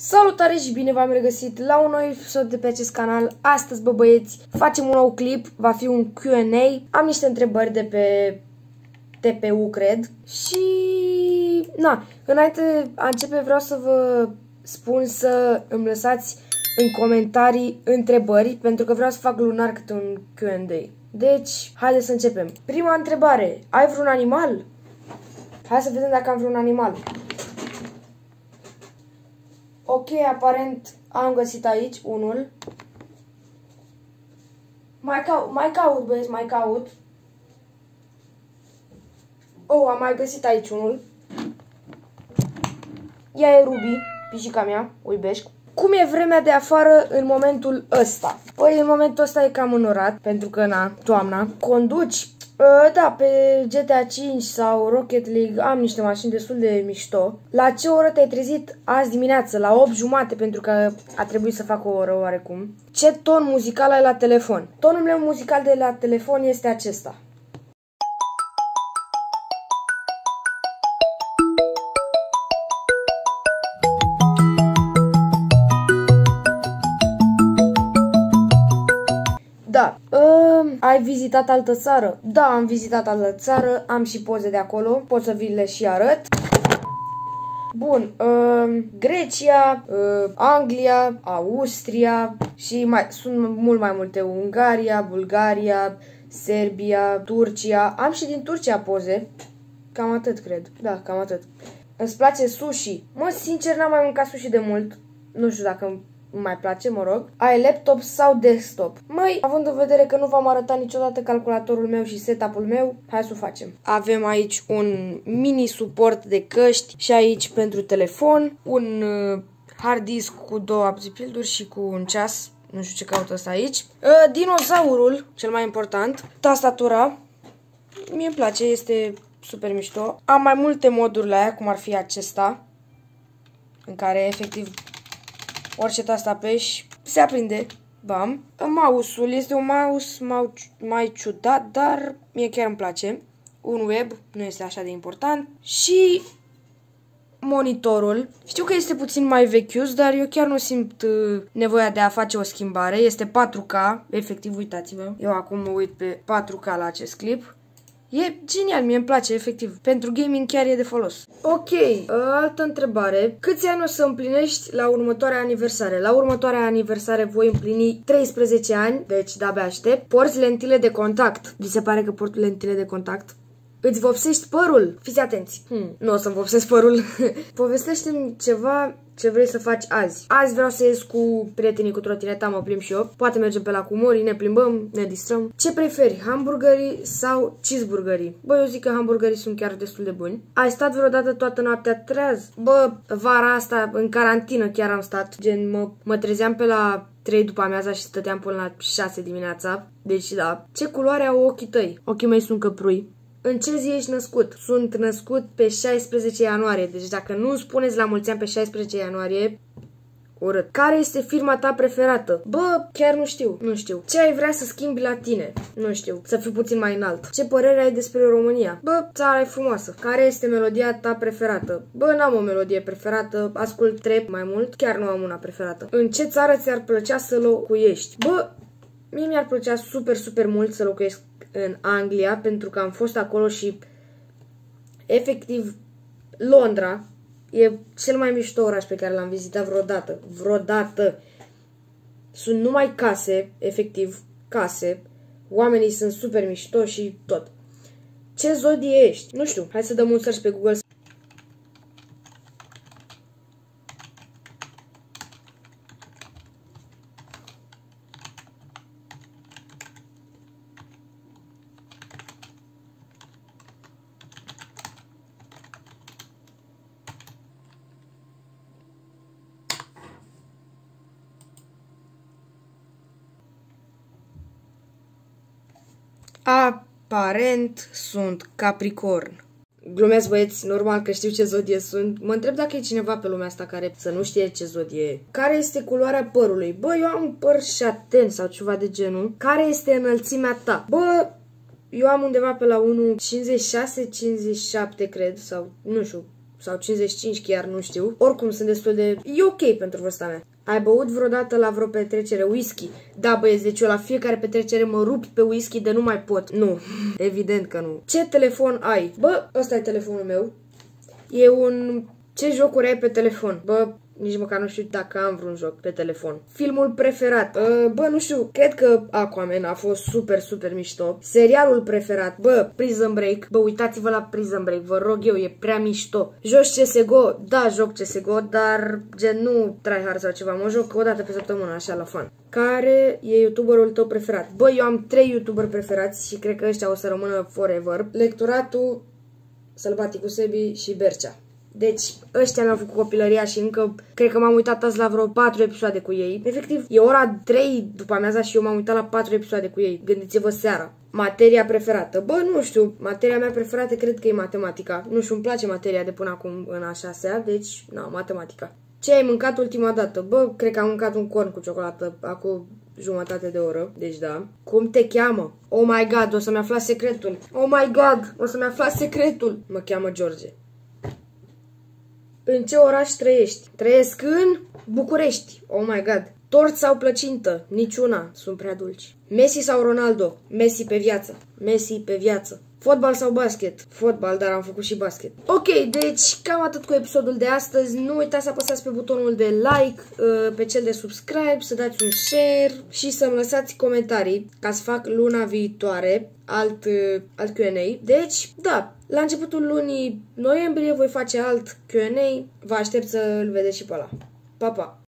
Salutare și bine v-am regăsit la un nou episod de pe acest canal. Astăzi, bă băieți, facem un nou clip, va fi un Q&A. Am niște întrebări de pe TPU, cred. Și, na, înainte a începe vreau să vă spun să îmi lăsați în comentarii întrebări, pentru că vreau să fac lunar câte un Q&A. Deci, haideți să începem. Prima întrebare, ai vreun animal? Hai să vedem dacă am vreun animal. Ok, aparent am găsit aici unul. Mai caut, băieți, mai caut. Oh, am mai găsit aici unul. Ea e Ruby, pisica mea, o iubesc. Cum e vremea de afară în momentul ăsta? Păi, în momentul ăsta e cam înorat, pentru că, na, toamna. Conduci? Da, pe GTA 5 sau Rocket League am niște mașini destul de mișto. La ce oră te-ai trezit azi dimineață? La 8:30, pentru că a trebuit să fac o oră oarecum. Ce ton muzical ai la telefon? Tonul meu muzical de la telefon este acesta. Da. Ai vizitat altă țară? Da, am vizitat altă țară, am și poze de acolo, pot să vi le și arăt. Bun, Grecia, Anglia, Austria și sunt mult mai multe, Ungaria, Bulgaria, Serbia, Turcia, am și din Turcia poze, cam atât cred, da, cam atât. Îți place sushi? Mă, sincer, n-am mai mâncat sushi de mult, nu știu dacă îmi mai place, mă rog. Ai laptop sau desktop? Măi, având în vedere că nu v-am arătat niciodată calculatorul meu și setup-ul meu, hai să o facem. Avem aici un mini suport de căști și aici pentru telefon, un hard disk cu 2 apzipilduri și cu un ceas, nu știu ce caută ăsta aici. Dinozaurul, cel mai important, tastatura, mie îmi place, este super mișto. Am mai multe moduri la ea, cum ar fi acesta, în care efectiv orice tastă apeși, se aprinde, bam. Mouse-ul este un mouse mai ciudat, dar mie chiar îmi place. Un web, nu este așa de important. Și monitorul. Știu că este puțin mai vechius, dar eu chiar nu simt nevoia de a face o schimbare. Este 4K, efectiv, uitați-vă. Eu acum mă uit pe 4K la acest clip. E genial, mie îmi place, efectiv. Pentru gaming chiar e de folos. Ok, altă întrebare. Câți ani o să împlinești la următoarea aniversare? La următoarea aniversare voi împlini 13 ani, deci de-abia aștept. Porți lentile de contact. Vi se pare că port lentile de contact? Îți vopsești părul? Fiți atenți. Nu o să-mi vopsesc părul. Povestește-mi ceva ce vrei să faci azi. Azi vreau să ies cu prietenii cu trotineta, mă plimb și eu. Poate mergem pe la Cumori, ne plimbăm, ne distrăm. Ce preferi, hamburgerii sau cheeseburgerii? Bă, eu zic că hamburgerii sunt chiar destul de buni. Ai stat vreodată toată noaptea treaz? Bă, vara asta, în carantină chiar am stat. Gen, mă trezeam pe la 3 după amiaza și stăteam până la 6 dimineața. Deci, da. Ce culoare au ochii tăi? Ochii mei sunt căprui. În ce zi ești născut? Sunt născut pe 16 ianuarie, deci dacă nu spuneți la mulți ani pe 16 ianuarie, urât. Care este firma ta preferată? Bă, chiar nu știu, nu știu. Ce ai vrea să schimbi la tine? Nu știu, să fiu puțin mai înalt. Ce părere ai despre România? Bă, țara e frumoasă. Care este melodia ta preferată? Bă, n-am o melodie preferată, ascult trap mai mult, chiar nu am una preferată. În ce țară ți-ar plăcea să locuiești? Bă, mie mi-ar plăcea super mult să locuiesc în Anglia, pentru că am fost acolo și efectiv Londra e cel mai mișto oraș pe care l-am vizitat vreodată. Sunt numai case, efectiv case, oamenii sunt super mișto și tot. Ce zodie ești? Nu știu, hai să dăm un search pe Google. Aparent sunt Capricorn. Glumesc, băieți, normal că știu ce zodie sunt. Mă întreb dacă e cineva pe lumea asta care să nu știe ce zodie e. Care este culoarea părului? Bă, eu am un păr șaten sau ceva de genul. Care este înălțimea ta? Bă, eu am undeva pe la 1,56-57, cred, sau nu știu, sau 55 chiar, nu știu. Oricum sunt destul de... E ok pentru vârsta mea. Ai băut vreodată la vreo petrecere whisky? Da, băieți, deci eu la fiecare petrecere mă rup pe whisky de nu mai pot. Nu, evident că nu. Ce telefon ai? Bă, ăsta e telefonul meu. E un... Ce jocuri ai pe telefon? Bă, nici măcar nu știu dacă am vreun joc pe telefon. Filmul preferat? Bă, nu știu, cred că Aquaman a fost super mișto. Serialul preferat? Bă, Prison Break. Bă, uitați-vă la Prison Break, vă rog eu, e prea mișto. Joci CSGO? Da, joc CSGO, dar gen nu tryhard sau ceva, mă joc o dată pe săptămână, așa, la fan. Care e YouTuberul tău preferat? Bă, eu am 3 YouTuberi preferați și cred că ăștia o să rămână forever. Lecturatul, Sălbaticul Sebi și Bercea. Deci, ăștia mi-au făcut copilăria și încă, cred că m-am uitat azi la vreo 4 episoade cu ei. Efectiv, e ora 3 după amiaza și eu m-am uitat la 4 episoade cu ei. Gândiți-vă seara. Materia preferată? Bă, nu știu, materia mea preferată cred că e matematica. Nu știu, îmi place materia de până acum în a 6-a, deci, na, matematica. Ce ai mâncat ultima dată? Bă, cred că am mâncat un corn cu ciocolată acum jumătate de oră, deci da. Cum te cheamă? Oh my god, o să-mi aflați secretul. Oh my god, o să-mi aflați secretul. Mă cheamă George. În ce oraș trăiești? Trăiesc în București. Oh my god. Tort sau plăcintă? Niciuna. Sunt prea dulci. Messi sau Ronaldo? Messi pe viață. Messi pe viață. Fotbal sau basket? Fotbal, dar am făcut și basket. Ok, deci cam atât cu episodul de astăzi. Nu uitați să apăsați pe butonul de like, pe cel de subscribe, să dați un share și să-mi lăsați comentarii ca să fac luna viitoare alt Q&A. Deci, da, la începutul lunii noiembrie voi face alt Q&A. Vă aștept să-l vedeți și pe ăla. Pa, pa!